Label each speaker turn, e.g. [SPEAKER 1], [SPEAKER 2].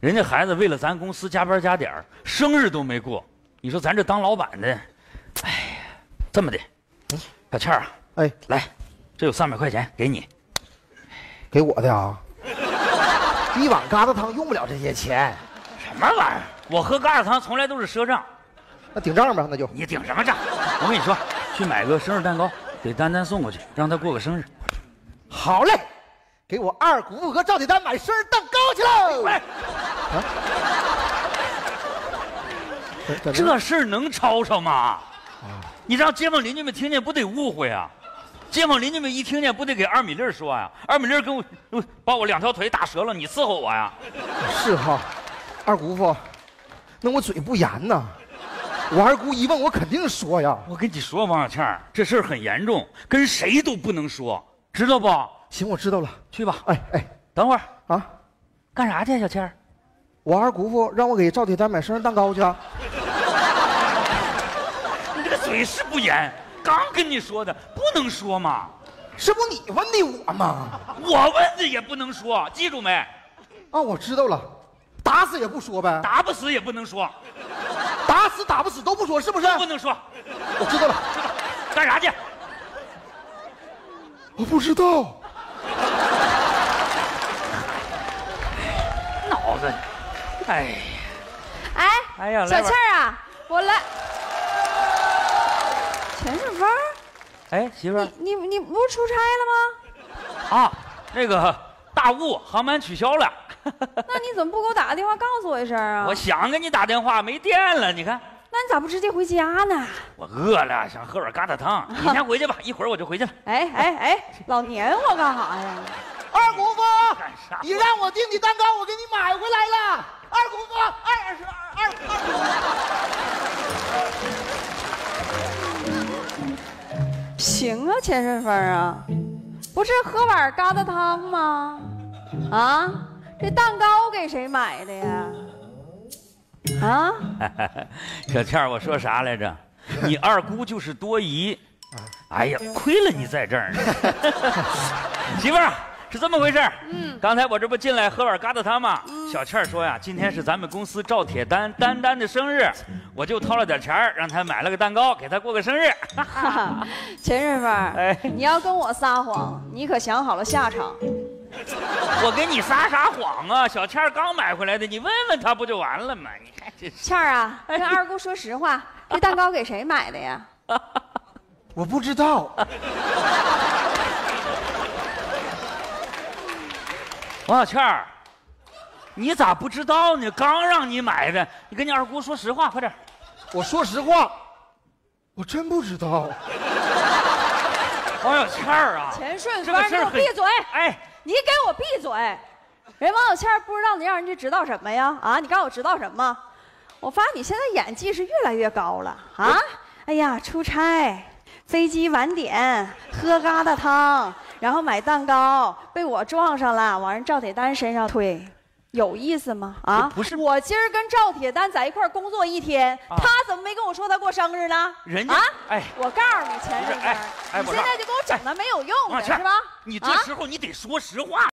[SPEAKER 1] 人家孩子为了咱公司加班加点儿，生日都没过。你说咱这当老板的，哎呀，这么的，小倩儿啊，
[SPEAKER 2] 哎，
[SPEAKER 1] 来，这有300块钱给你，
[SPEAKER 2] 给我的啊。一碗疙瘩汤用不了这些钱。
[SPEAKER 1] 什么玩意儿？我喝疙瘩汤从来都是赊账。
[SPEAKER 2] 那顶账吧，那就。
[SPEAKER 1] 你顶什么账？我跟你说，去买个生日蛋糕，给丹丹送过去，让她过个生日。
[SPEAKER 2] 好嘞，给我二姑父和赵铁丹买生日蛋糕去喽！
[SPEAKER 1] 喂，这事儿能吵吵吗？你让街坊邻居们听见，不得误会啊！街坊邻居们一听见，不得给二米粒说呀？二米粒跟我把我2条腿打折了，你伺候我呀？
[SPEAKER 2] 是哈，二姑父，那我嘴不严呐。我二姑一问，我肯定说呀。
[SPEAKER 1] 我跟你说，王小倩，这事儿很严重，跟谁都不能说，知道不？
[SPEAKER 2] 行，我知道了。
[SPEAKER 1] 去吧。
[SPEAKER 2] 哎哎，
[SPEAKER 1] 等会儿
[SPEAKER 2] 啊，
[SPEAKER 1] 干啥去，小倩？
[SPEAKER 2] 我二姑父让我给赵铁丹买生日蛋糕去。
[SPEAKER 1] 你这个嘴是不严，刚跟你说的，不能说嘛。
[SPEAKER 2] 这不你问的我吗？
[SPEAKER 1] 我问的也不能说，记住没？
[SPEAKER 2] 啊，我知道了，打死也不说呗。
[SPEAKER 1] 打不死也不能说，
[SPEAKER 2] 打死打不死都不说，是不是？
[SPEAKER 1] 不能说。
[SPEAKER 2] 我知道了。
[SPEAKER 1] 干啥去？
[SPEAKER 2] 我不知道。
[SPEAKER 1] 脑子，哎呀，哎呀，
[SPEAKER 3] 小倩儿啊，我来。钱顺风，
[SPEAKER 1] 哎，媳妇儿，
[SPEAKER 3] 你不是出差了吗？
[SPEAKER 1] 啊，那个大雾，航班取消了。
[SPEAKER 3] 那你怎么不给我打个电话告诉我一声啊？
[SPEAKER 1] 我想给你打电话，没电了，你看。
[SPEAKER 3] 那你咋不直接回家呢？
[SPEAKER 1] 我饿了，想喝碗疙瘩汤。你先回去吧，一会儿我就回去了。
[SPEAKER 3] 哎，老黏我干啥呀？
[SPEAKER 2] 二姑父，
[SPEAKER 1] 干啥？
[SPEAKER 2] 你让我订的蛋糕，我给你买回来了。二姑父，
[SPEAKER 3] 行啊，钱顺风啊，不是喝碗疙瘩汤吗？啊，这蛋糕给谁买的呀？啊，
[SPEAKER 1] 小倩儿，我说啥来着？你二姑就是多疑。哎呀，亏了你在这儿呢。媳妇儿是这么回事。刚才我这不进来喝碗疙瘩汤吗？小倩儿说呀，今天是咱们公司赵铁丹丹丹的生日，我就掏了点钱让她买了个蛋糕，给她过个生日。
[SPEAKER 3] 钱顺风，
[SPEAKER 1] 哎，
[SPEAKER 3] 你要跟我撒谎，你可想好了下场。
[SPEAKER 1] 我跟你撒啥谎啊？小倩儿刚买回来的，你问问她不就完了吗？你看这
[SPEAKER 3] 倩儿啊，跟二姑说实话，这蛋糕给谁买的呀？
[SPEAKER 2] 我不知道。
[SPEAKER 1] 王小倩儿，你咋不知道呢？刚让你买的，你跟你二姑说实话，快点。
[SPEAKER 2] 我说实话，我真不知道。
[SPEAKER 1] 王小倩儿啊，
[SPEAKER 3] 钱顺
[SPEAKER 1] 这
[SPEAKER 3] 风，你给
[SPEAKER 1] 个事儿很
[SPEAKER 3] 我闭嘴！
[SPEAKER 1] 哎，
[SPEAKER 3] 你给我闭嘴！人王小倩不知道，你让人家知道什么呀？啊，你告诉我知道什么？我发现你现在演技是越来越高了啊！哎呀，出差、飞机晚点、喝疙瘩汤，然后买蛋糕，被我撞上了，往人赵铁丹身上推。有意思吗？啊，
[SPEAKER 1] 不是，
[SPEAKER 3] 我今儿跟赵铁丹在一块儿工作一天，他怎么没跟我说他过生日呢？
[SPEAKER 1] 人家
[SPEAKER 3] 啊，
[SPEAKER 1] 哎，
[SPEAKER 3] 我告诉你，钱顺风，你现在就给我整的没有用的是吧？
[SPEAKER 1] 你这时候你得说实话。